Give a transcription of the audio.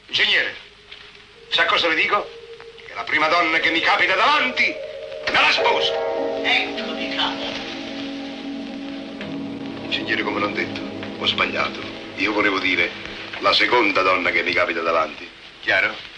Ingegnere, sa cosa le dico? Che la prima donna che mi capita davanti me la sposo. Eccomi capo. Ingegnere, come l'ho detto, ho sbagliato. Io volevo dire la seconda donna che mi capita davanti. Chiaro?